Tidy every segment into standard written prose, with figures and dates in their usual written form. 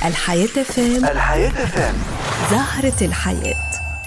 الحياة فام. الحياة فام. زهرة الحياة.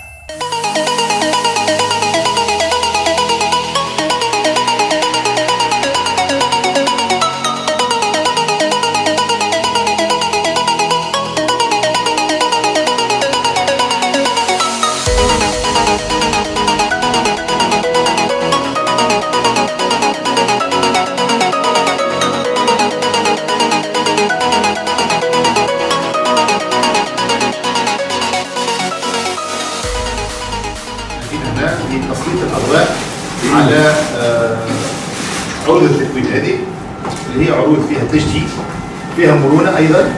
تسليط الأضواء على عروض التكوين هذه اللي هي عروض فيها تجديد، فيها مرونة أيضا،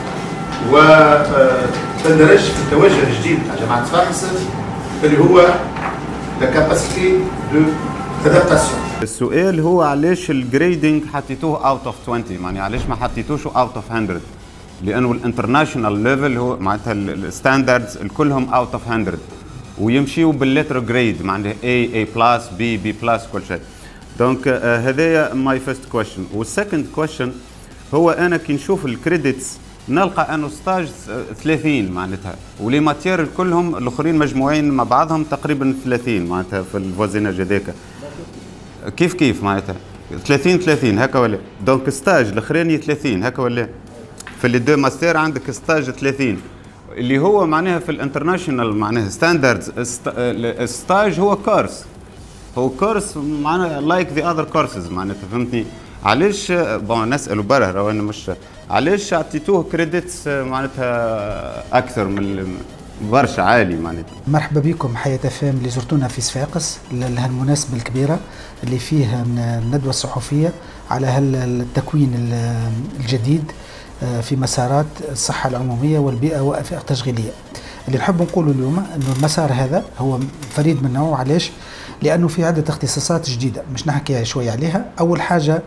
وتندرج في التوجه الجديد بتاع جامعة صفاقس اللي هو لا كاباسيتي دو ادابتاسيون. السؤال هو علاش الجريدنج حطيتوه اوت اوف 20، يعني علاش ما حطيتوش اوت اوف 100؟ لأنه الانترناشونال ليفل هو معناتها الستاندردز الكلهم اوت اوف 100 ويمشيوا بالليتر جريد، معناها A بلس B بلس كل شيء. دونك هذايا ماي فيرست كويشن. والسكند كويشن هو انا كي نشوف الكريديتس نلقى انه ستاج 30 معناتها، ولي ماتير كلهم الاخرين مجموعين مع بعضهم تقريبا 30 معناتها في الفوزيناج هذاك. كيف معناتها 30 هكا ولا؟ دونك ستاج الاخراني 30 هكا ولا؟ في لي دو ماستر عندك ستاج 30 اللي هو معناها في الانترناشونال معناها ستاندردز. الستاج هو كورس معناها لايك ذا اذر كورسز معناتها، فهمتني؟ علاش نسالوا برا راهو انا مش علاش عطيتوه كريديتس معناتها اكثر من برشا عالي معناتها. مرحبا بكم حياة فام اللي زرتونا في صفاقس لهالمناسبة الكبيرة اللي فيها الندوة الصحفية على هالتكوين الجديد في مسارات الصحة العمومية والبيئة والآفاق التشغيلية. اللي نحب نقوله اليوم أنه المسار هذا هو فريد من نوعه. علاش؟ لأنه في عدة اختصاصات جديدة مش نحكي شوية عليها. أول حاجة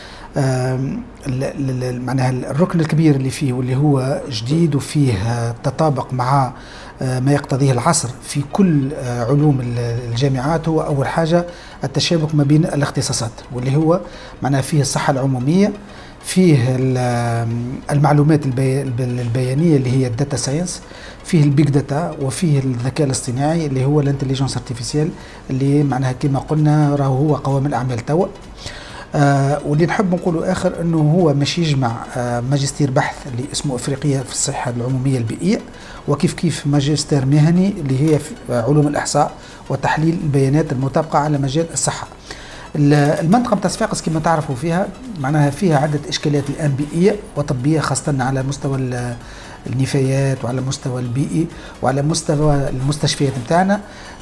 معناها الركن الكبير اللي فيه واللي هو جديد وفيه تطابق مع ما يقتضيه العصر في كل علوم الجامعات، هو أول حاجة التشابك ما بين الاختصاصات، واللي هو معناها فيه الصحة العمومية، فيه المعلومات البيانية اللي هي الداتا ساينس، فيه البيج داتا، وفيه الذكاء الاصطناعي اللي هو الانتليجنس ارتيفيسيال اللي معناها كما قلنا راهو هو قوام الأعمال توا. واللي نحب نقوله آخر أنه هو مش يجمع ماجستير بحث اللي اسمه إفريقية في الصحة العمومية البيئية، وكيف ماجستير مهني اللي هي في علوم الإحصاء وتحليل البيانات المطابقة على مجال الصحة. المنطقة بتاع صفاقس كما تعرفوا فيها عدة إشكاليات الآن بيئية وطبية، خاصة على مستوى النفايات وعلى مستوى البيئي وعلى مستوى المستشفيات بتاعنا.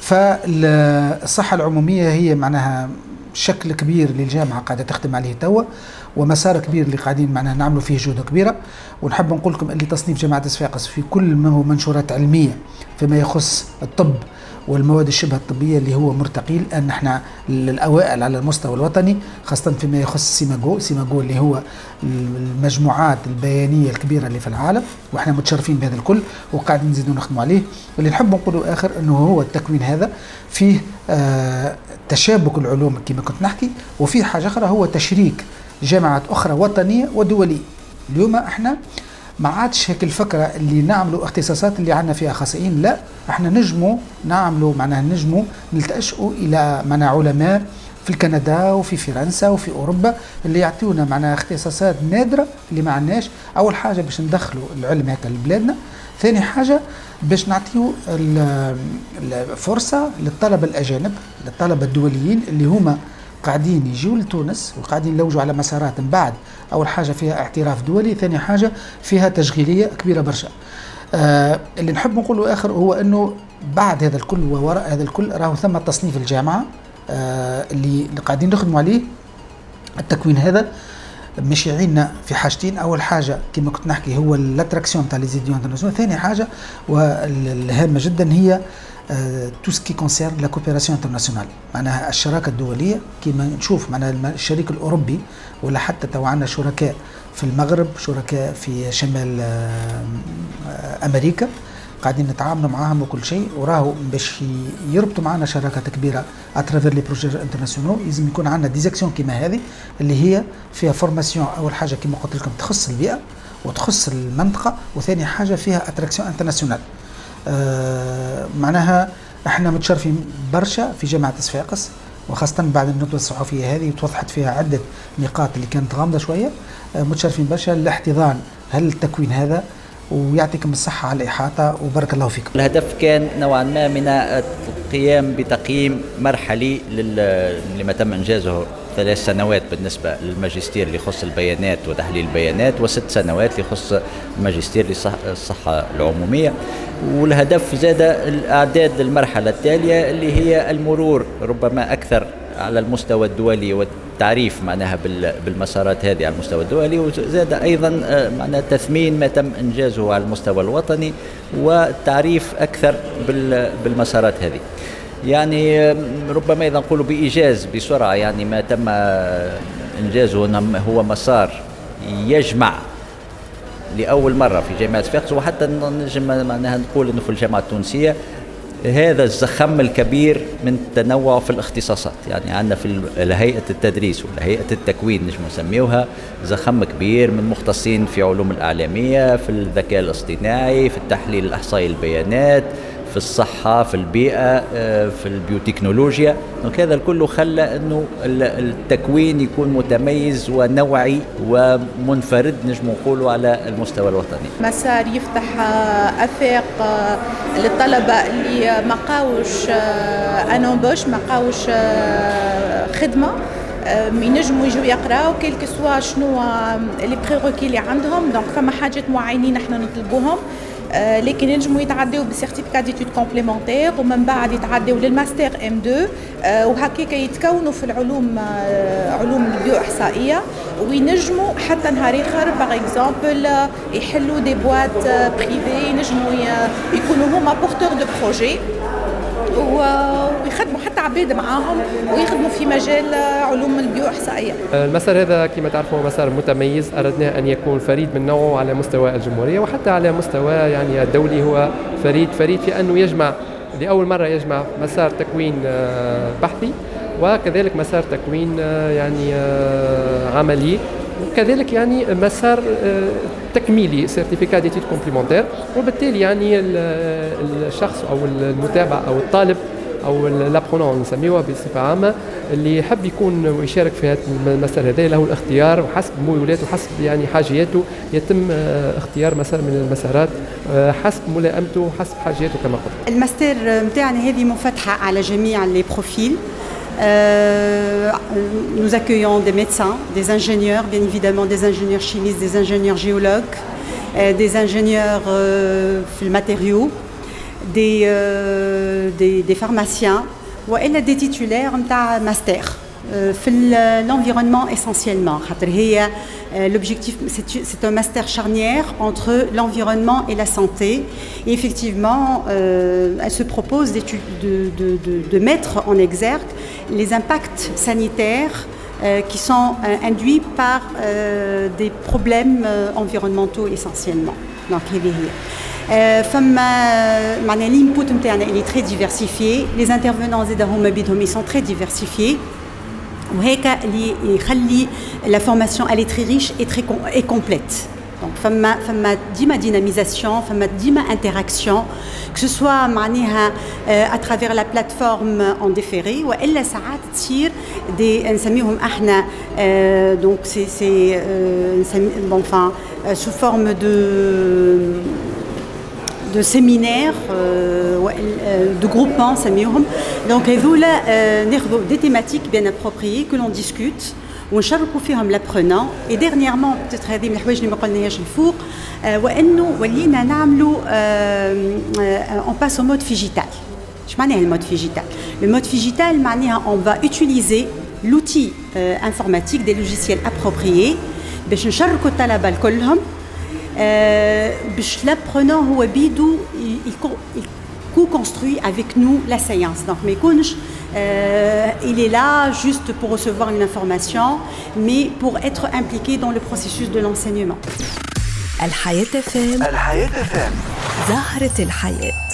فالصحة العمومية هي معناها شكل كبير للجامعة قاعدة تخدم عليه توا، ومسار كبير اللي قاعدين معناها نعملوا فيه جهود كبيرة. ونحب نقول لكم اللي تصنيف جامعة صفاقس في كل ما هو منشورات علمية فيما يخص الطب والمواد الشبه الطبية اللي هو مرتقي. لأن احنا الأوائل على المستوى الوطني، خاصة فيما يخص سيماجو اللي هو المجموعات البيانية الكبيرة اللي في العالم، واحنا متشرفين بهذا الكل وقاعدين نزيدوا نخدموا عليه. واللي نحب نقوله آخر أنه هو التكوين هذا فيه تشابك العلوم كما كنت نحكي، وفيه حاجة أخرى هو تشريك جامعات أخرى وطنية ودولية. اليوم احنا ما عادش هيك الفكرة اللي نعملوا اختصاصات اللي عندنا فيها اخصائيين، لا احنا نجموا نلتأشئوا الى علماء في كندا وفي فرنسا وفي اوروبا اللي يعطيونا اختصاصات نادرة اللي ما عندناش. اول حاجة باش ندخلوا العلم هكا لبلادنا، ثاني حاجة باش نعطيو الفرصة للطلبة الأجانب، للطلبة الدوليين اللي هما قاعدين يجوا لتونس وقاعدين يلوجوا على مسارات من بعد. أول حاجة فيها اعتراف دولي، ثاني حاجة فيها تشغيلية كبيرة برشا. اللي نحب نقوله آخر هو أنه بعد هذا الكل ووراء هذا الكل راهو ثم تصنيف الجامعة اللي قاعدين نخدموا عليه. التكوين هذا مشيعينا في حاجتين. أول حاجة كما كنت نحكي هو الاتراكسيون تاع ليزيديون انترناسيونال، ثاني حاجة والهامة جدا هي تو سكي كونسيرن لا كوبيراسيون انترناسيونال، معناها الشراكة الدولية. كما نشوف معناها الشريك الأوروبي ولا حتى تو عندنا شركاء في المغرب، شركاء في شمال أمريكا قاعدين نتعاملوا معاهم وكل شيء، وراهو باش يربطوا معنا شراكات كبيره اترافير لي بروجي انترناسيونال لازم يكون عندنا ديزاكسيون كيما هذه اللي هي فيها فورماسيون. اول حاجه كما قلت لكم تخص البيئه، وتخص المنطقة، وثاني حاجة فيها اتراكسيون انترناسيونال. معناها احنا متشرفين برشا في جامعة صفاقس، وخاصة بعد الندوة الصحفية هذه توضحت فيها عدة نقاط اللي كانت غامضة شوية. متشرفين برشا لاحتضان هالتكوين هذا، ويعطيكم الصحة على الإحاطة وبارك الله فيكم. الهدف كان نوعا ما من القيام بتقييم مرحلي لما تم إنجازه 3 سنوات بالنسبة للماجستير اللي يخص البيانات وتحليل البيانات، و6 سنوات اللي يخص الماجستير للصحة العمومية. والهدف زاد الإعداد للمرحلة التالية اللي هي المرور ربما أكثر على المستوى الدولي والتعريف معناها بالمسارات هذه على المستوى الدولي، وزاد أيضا معناها تثمين ما تم إنجازه على المستوى الوطني والتعريف أكثر بالمسارات هذه. يعني ربما إذا نقول بإيجاز بسرعة، يعني ما تم إنجازه هو مسار يجمع لأول مرة في جامعة صفاقس، وحتى نجم معناها نقول أنه في الجامعة التونسية هذا الزخم الكبير من التنوع في الاختصاصات. يعني عندنا في هيئة التدريس ولا هيئة التكوين نجم نسميوها زخم كبير من مختصين في علوم الإعلامية، في الذكاء الاصطناعي، في التحليل الإحصائي البيانات، في الصحة، في البيئة، في البيوتكنولوجيا. هذا الكل خلى أنه التكوين يكون متميز ونوعي ومنفرد نجم نقولوا على المستوى الوطني. مسار يفتح آفاق للطلبة اللي ما قاوش أنومبوش، ما قاوش خدمة، ينجموا يجوا يقراوا كيلك سوا شنو لي بريروكي اللي عندهم. دونك فما حاجات معينين احنا نطلبوهم، لكن ينجموا يتعدوا بسيرتيفيكات ديتود كومبليمونتير، ومن بعد يتعدوا للماستر M2، وهكاك يتكونوا في العلوم، علوم البيو احصائيه، وينجموا حتى نهار اخر باغ اكزومبل يحلوا دي بوات بريفي، ينجموا يكونوا هما بورتور دو بروجي ويخدموا حتى عباد معاهم ويخدموا في مجال علوم البيو احصائيه. المسار هذا كما تعرفوا مسار متميز، اردنا ان يكون فريد من نوعه على مستوى الجمهوريه وحتى على مستوى يعني الدولي. هو فريد في انه يجمع لاول مره يجمع مسار تكوين بحثي وكذلك مسار تكوين يعني عملي، وكذلك يعني مسار تكميلي سيرتيفيكات ديتود كومبليمونتير. وبالتالي يعني الشخص او المتابع او الطالب او لابرونون نسميوها بصفه عامه اللي يحب يكون ويشارك في هذا المسار هذا له الاختيار وحسب ميولاته وحسب يعني حاجياته يتم اختيار مسار من المسارات حسب ملائمته وحسب حاجياته كما قلت. الماستر نتاعنا هذه منفتحه على جميع لي بروفيل. Nous accueillons des médecins, des ingénieurs, bien évidemment des ingénieurs chimistes, des ingénieurs géologues, des ingénieurs matériaux, des pharmaciens, et des titulaires de master. L'environnement essentiellement. L'objectif, c'est un master charnière entre l'environnement et la santé. Et effectivement, elle se propose de mettre en exergue les impacts sanitaires qui sont induits par des problèmes environnementaux essentiellement. Donc, l'input est très diversifié. Les intervenants ils sont très diversifiés. وهيك اللي يخلي la formation elle est très riche et complète. Donc فما ديما ديناميزاسيون، فما ديما انتراكسيون que ce soit معناها à travers la plateforme en déféré والا ساعات تصير دي نسميهم احنا donc c'est enfin sous forme de séminaires, de groupements, donc ناخذوا des thématiques bien appropriées que l'on discute ونشاركوا فيهم l'apprenant. Et dernièrement peut-être هذه من الحوايج اللي ما قلناهاش الفوق وانه ولينا نعملوا on passe au mode digital. اش معناها المود فيجيتال؟ المود فيجيتال معناها on va utiliser l'outil informatique des logiciels appropriés باش نشاركوا الطلبه الكلهم باش l'apprenant هو بيدو co-construit avec nous la séance. Donc ما يكونش il est là juste pour recevoir une information mais pour être impliqué dans le processus de l'enseignement. الحياة FM زهرة الحياة.